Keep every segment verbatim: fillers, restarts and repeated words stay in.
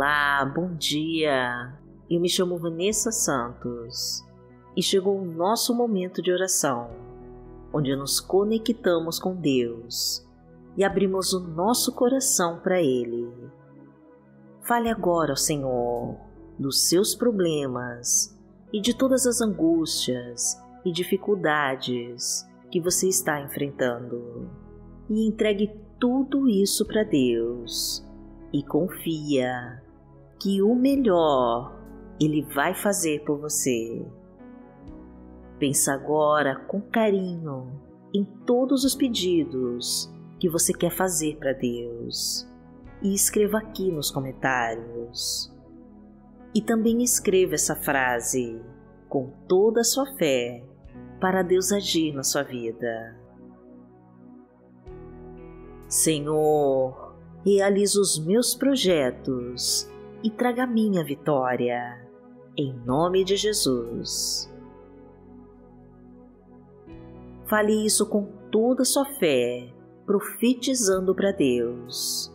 Olá, bom dia! Eu me chamo Vanessa Santos e chegou o nosso momento de oração, onde nos conectamos com Deus e abrimos o nosso coração para Ele. Fale agora ao Senhor dos seus problemas e de todas as angústias e dificuldades que você está enfrentando e entregue tudo isso para Deus e confia que o melhor Ele vai fazer por você. Pensa agora com carinho em todos os pedidos que você quer fazer para Deus e escreva aqui nos comentários. E também escreva essa frase com toda a sua fé para Deus agir na sua vida. Senhor, realiza os meus projetos e traga a minha vitória, em nome de Jesus. Fale isso com toda a sua fé, profetizando para Deus.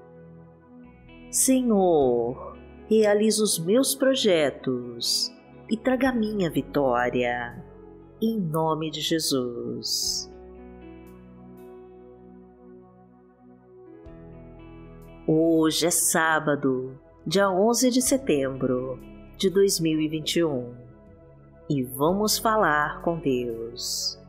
Senhor, realiza os meus projetos e traga a minha vitória, em nome de Jesus. Hoje é sábado, dia onze de setembro de dois mil e vinte e um, e vamos falar com Deus.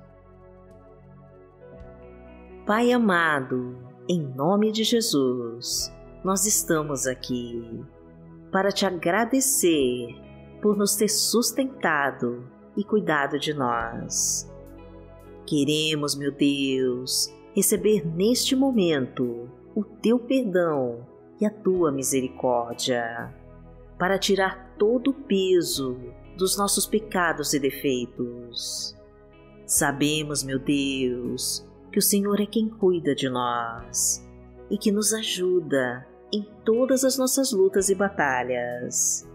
Pai amado, em nome de Jesus, nós estamos aqui para te agradecer por nos ter sustentado e cuidado de nós. Queremos, meu Deus, receber neste momento o teu perdão e a tua misericórdia, para tirar todo o peso dos nossos pecados e defeitos. Sabemos, meu Deus, que o Senhor é quem cuida de nós e que nos ajuda em todas as nossas lutas e batalhas.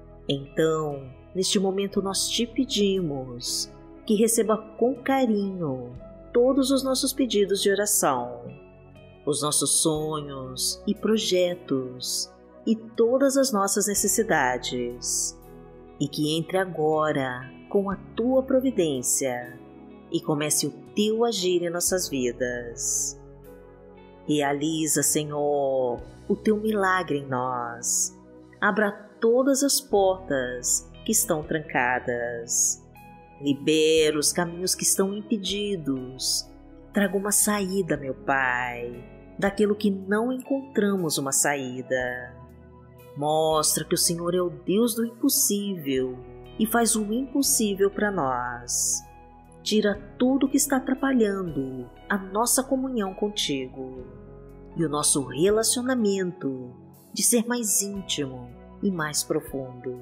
Então, neste momento nós te pedimos que receba com carinho todos os nossos pedidos de oração, os nossos sonhos e projetos e todas as nossas necessidades, e que entre agora com a tua providência e comece o teu agir em nossas vidas. Realiza, Senhor, o teu milagre em nós. Abra todas as portas que estão trancadas. Libera os caminhos que estão impedidos. Traga uma saída, meu Pai, daquilo que não encontramos uma saída. Mostra que o Senhor é o Deus do impossível e faz o impossível para nós. Tira tudo que está atrapalhando a nossa comunhão contigo e o nosso relacionamento de ser mais íntimo e mais profundo.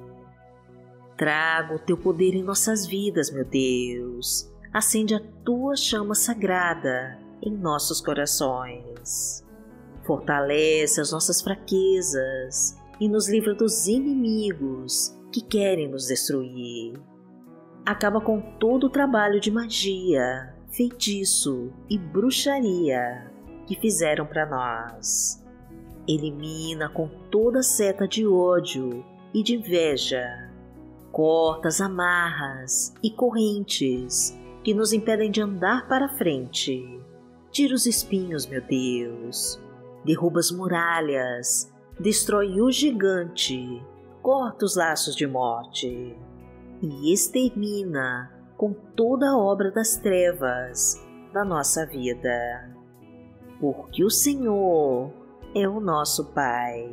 Traga o teu poder em nossas vidas, meu Deus. Acende a tua chama sagrada em nossos corações. Fortalece as nossas fraquezas e nos livra dos inimigos que querem nos destruir. Acaba com todo o trabalho de magia, feitiço e bruxaria que fizeram para nós. Elimina com toda seta de ódio e de inveja. Corta as amarras e correntes que nos impedem de andar para frente. Tira os espinhos, meu Deus. Derruba as muralhas. Destrói o gigante. Corta os laços de morte. E extermina com toda a obra das trevas da nossa vida. Porque o Senhor é o nosso Pai.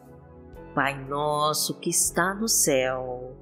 Pai nosso que está no céu,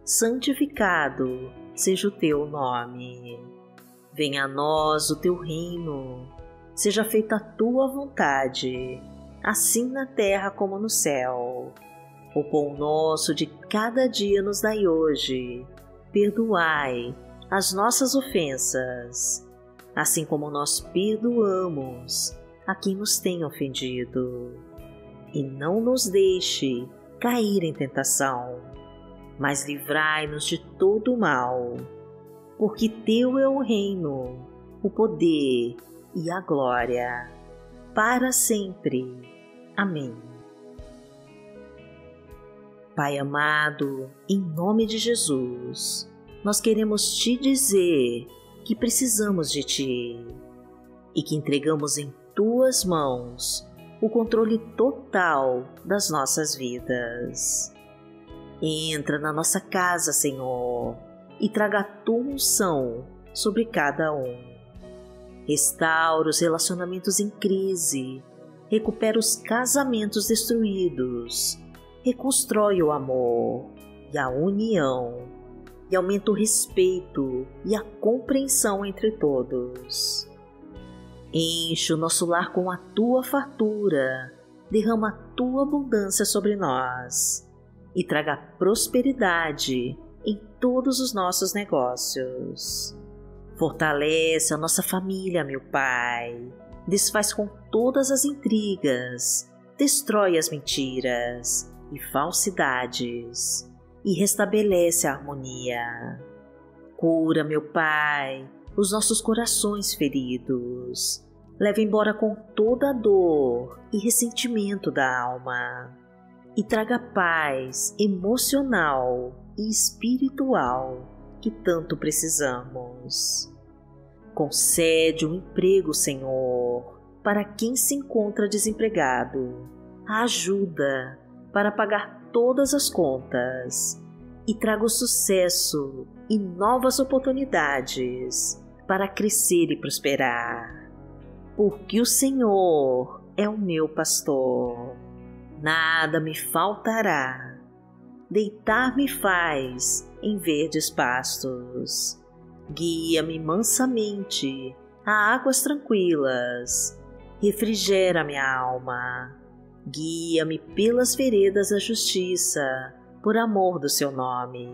santificado seja o teu nome. Venha a nós o teu reino. Seja feita a tua vontade, assim na terra como no céu. O pão nosso de cada dia nos dai hoje. Perdoai as nossas ofensas, assim como nós perdoamos a quem nos tem ofendido. E não nos deixe cair em tentação, mas livrai-nos de todo o mal, porque teu é o reino, o poder e a glória, para sempre. Amém. Pai amado, em nome de Jesus, nós queremos te dizer que precisamos de ti e que entregamos em tuas mãos o controle total das nossas vidas. Entra na nossa casa, Senhor, e traga a tua unção sobre cada um. Restaura os relacionamentos em crise, recupera os casamentos destruídos, reconstrói o amor e a união e aumenta o respeito e a compreensão entre todos. Enche o nosso lar com a tua fartura, derrama a tua abundância sobre nós e traga prosperidade em todos os nossos negócios. Fortalece a nossa família, meu Pai. Desfaz com todas as intrigas, destrói as mentiras e falsidades e restabelece a harmonia. Cura, meu Pai, os nossos corações feridos. Leva embora com toda a dor e ressentimento da alma e traga paz emocional e espiritual que tanto precisamos. Concede um emprego, Senhor, para quem se encontra desempregado, a ajuda para pagar todas as contas e traga o sucesso e novas oportunidades para crescer e prosperar. Porque o Senhor é o meu pastor, nada me faltará. Deitar-me faz em verdes pastos. Guia-me mansamente a águas tranquilas. Refrigera minha alma. Guia-me pelas veredas da justiça, por amor do seu nome.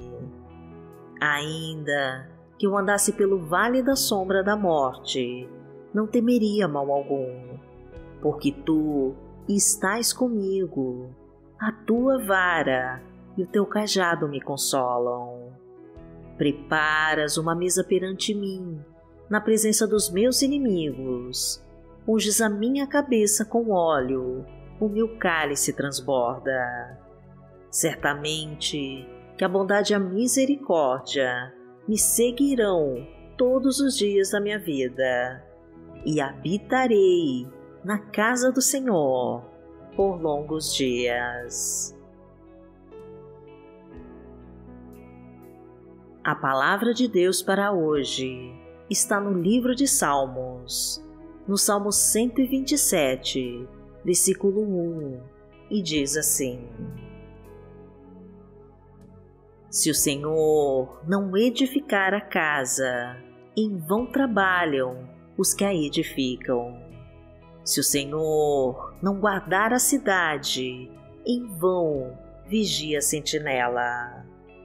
Ainda que eu andasse pelo vale da sombra da morte, não temeria mal algum, porque tu estás comigo. A tua vara e o teu cajado me consolam. Preparas uma mesa perante mim, na presença dos meus inimigos. Unges a minha cabeça com óleo, o meu cálice transborda. Certamente que a bondade e a misericórdia me seguirão todos os dias da minha vida, e habitarei na casa do Senhor por longos dias. A palavra de Deus para hoje está no livro de Salmos, no Salmo cento e vinte e sete, versículo um, e diz assim: Se o Senhor não edificar a casa, em vão trabalham os que a edificam. Se o Senhor não guardar a cidade, em vão vigia a sentinela.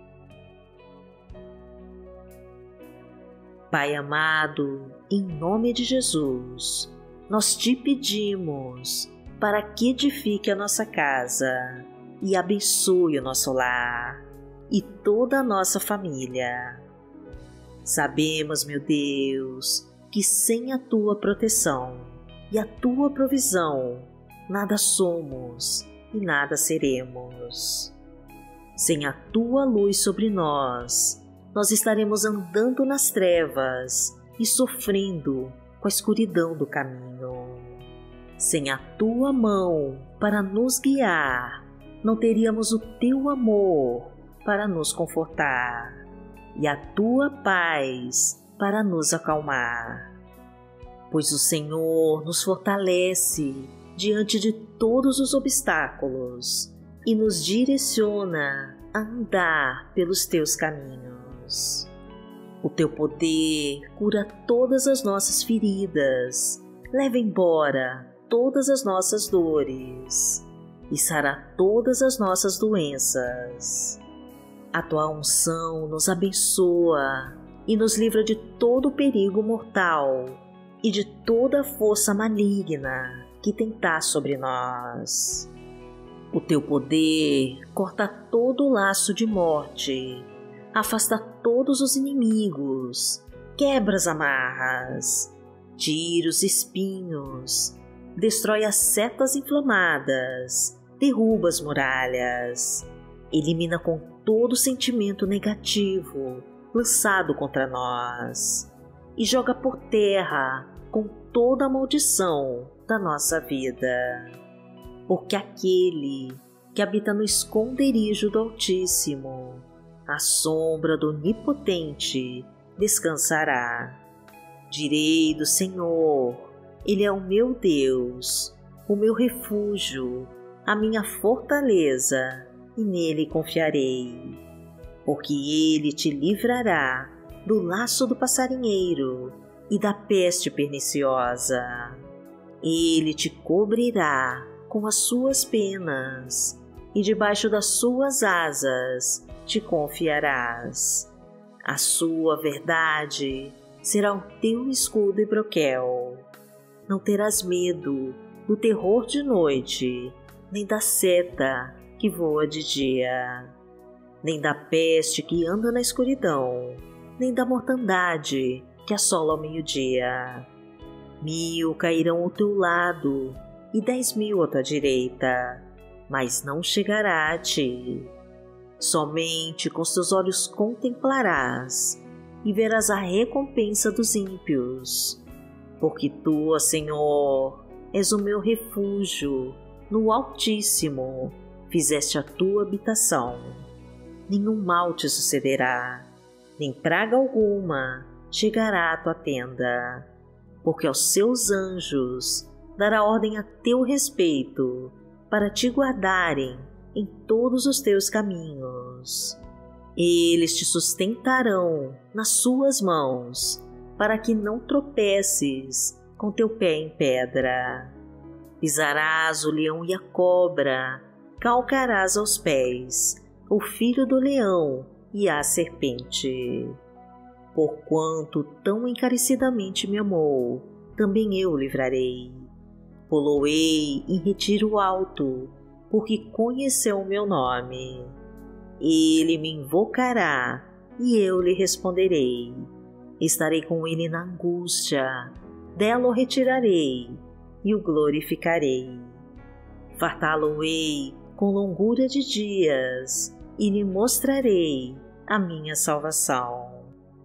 Pai amado, em nome de Jesus, nós te pedimos para que edifique a nossa casa e abençoe o nosso lar e toda a nossa família. Sabemos, meu Deus, que sem a tua proteção e a tua provisão, nada somos e nada seremos. Sem a tua luz sobre nós, nós estaremos andando nas trevas e sofrendo com a escuridão do caminho. Sem a tua mão para nos guiar, não teríamos o teu amor para nos confortar e a tua paz para nos acalmar. Pois o Senhor nos fortalece diante de todos os obstáculos e nos direciona a andar pelos teus caminhos. O teu poder cura todas as nossas feridas, leva embora todas as nossas dores e sara todas as nossas doenças. A tua unção nos abençoa e nos livra de todo perigo mortal e de toda força maligna que tentar sobre nós. O teu poder corta todo laço de morte, afasta todos os inimigos, quebra as amarras, tira os espinhos, destrói as setas inflamadas, derruba as muralhas, Elimina com todo sentimento negativo lançado contra nós e joga por terra com toda a maldição da nossa vida. Porque aquele que habita no esconderijo do Altíssimo, à sombra do Onipotente, descansará. Direi do Senhor, Ele é o meu Deus, o meu refúgio, a minha fortaleza, e nele confiarei. Porque Ele te livrará do laço do passarinheiro e da peste perniciosa. Ele te cobrirá com as suas penas, e debaixo das suas asas te confiarás. A sua verdade será o teu escudo e broquel. Não terás medo do terror de noite, nem da seta que voa de dia, nem da peste que anda na escuridão, nem da mortandade que assola ao meio-dia. Mil cairão ao teu lado e dez mil à tua direita, mas não chegará a ti. Somente com os teus olhos contemplarás e verás a recompensa dos ímpios. Porque tu, ó Senhor, és o meu refúgio, no Altíssimo fizeste a tua habitação. Nenhum mal te sucederá, nem praga alguma chegará à tua tenda, porque aos seus anjos dará ordem a teu respeito, para te guardarem em todos os teus caminhos. Eles te sustentarão nas suas mãos, para que não tropeces com teu pé em pedra. Pisarás o leão e a cobra, calcarás aos pés o filho do leão e a serpente. Porquanto tão encarecidamente me amou, também eu o livrarei. Poloei em retiro alto, porque conheceu o meu nome. Ele me invocará, e eu lhe responderei. Estarei com ele na angústia, dela o retirarei, e o glorificarei. Fartá-lo-ei com longura de dias, e lhe mostrarei a minha salvação.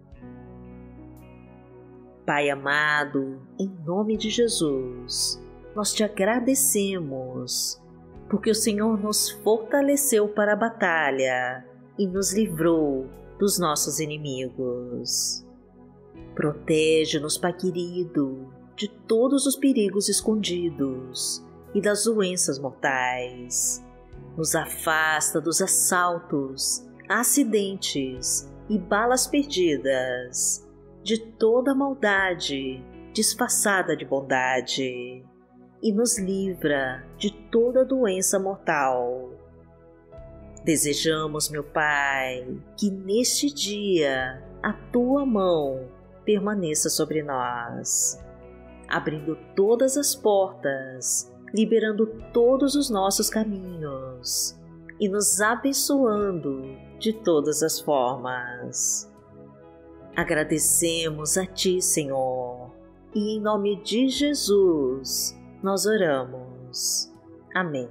Pai amado, em nome de Jesus, nós te agradecemos, porque o Senhor nos fortaleceu para a batalha e nos livrou dos nossos inimigos. Protege-nos, Pai querido, de todos os perigos escondidos e das doenças mortais. Nos afasta dos assaltos, acidentes e balas perdidas, de toda maldade disfarçada de bondade, e nos livra de toda doença mortal. Desejamos, meu Pai, que neste dia a tua mão permaneça sobre nós, abrindo todas as portas, liberando todos os nossos caminhos e nos abençoando de todas as formas. Agradecemos a Ti, Senhor, e em nome de Jesus nós oramos. Amém.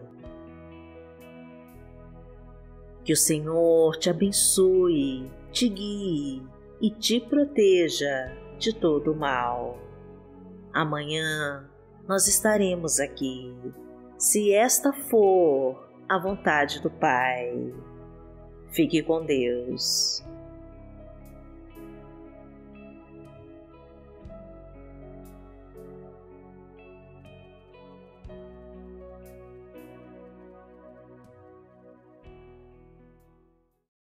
Que o Senhor te abençoe, te guie e te proteja de todo o mal. Amanhã nós estaremos aqui, se esta for a vontade do Pai. Fique com Deus.